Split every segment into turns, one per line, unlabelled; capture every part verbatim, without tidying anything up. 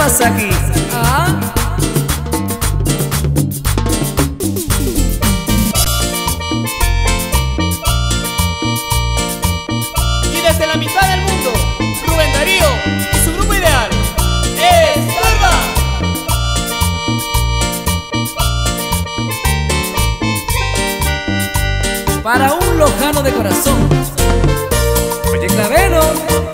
pasa aquí? ¿Ah?
Y desde la mitad del mundo, Rubén Darío y su grupo ideal, Estorba.
Para un lojano de corazón, oye Clavero.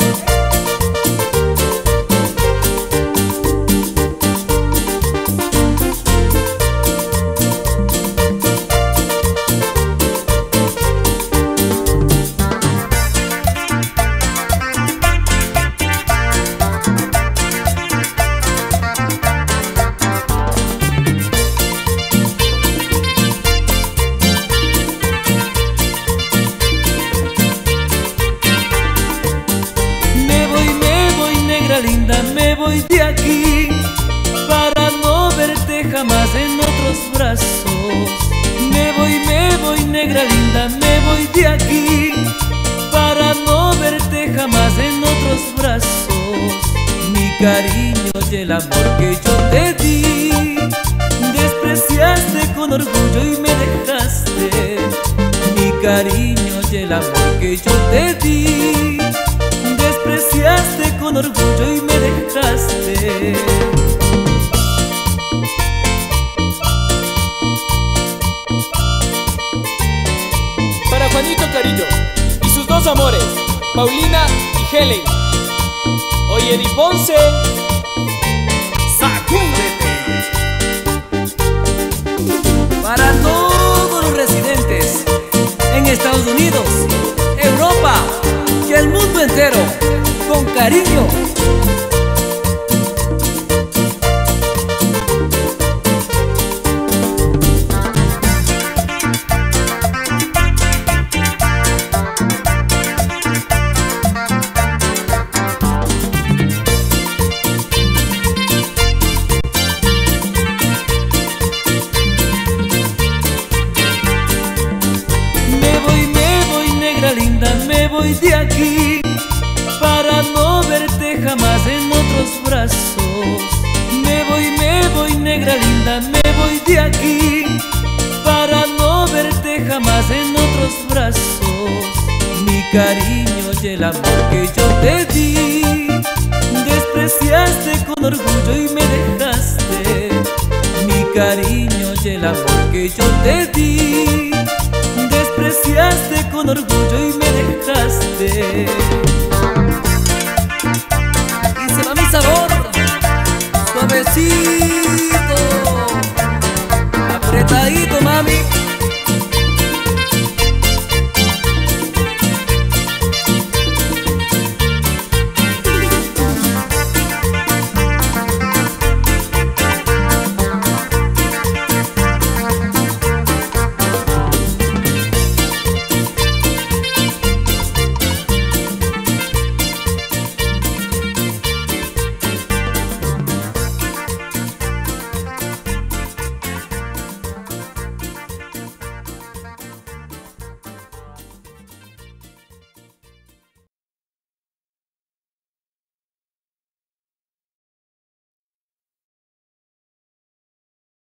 Linda, me voy de aquí para no verte jamás en otros brazos. Me voy, me voy, negra linda, me voy de aquí para no verte jamás en otros brazos. Mi cariño y el amor que yo te di, despreciaste con orgullo y me dejaste. Mi cariño y el amor que yo te di, despreciaste con orgullo y me dejaste.
Para Juanito Carillo y sus dos amores, Paulina y Helen. Oye, Eddie Ponce,
¡sacúdete! Para todos los residentes en Estados Unidos, Europa y el mundo entero, con cariño. Me voy, me voy, negra linda, me voy de aquí para no verte jamás en otros brazos. Me voy, me voy, negra linda, me voy de aquí para no verte jamás en otros brazos. Mi cariño y el amor que yo te di, despreciaste con orgullo y me dejaste. Mi cariño y el amor que yo te di, despreciaste con orgullo y me dejaste.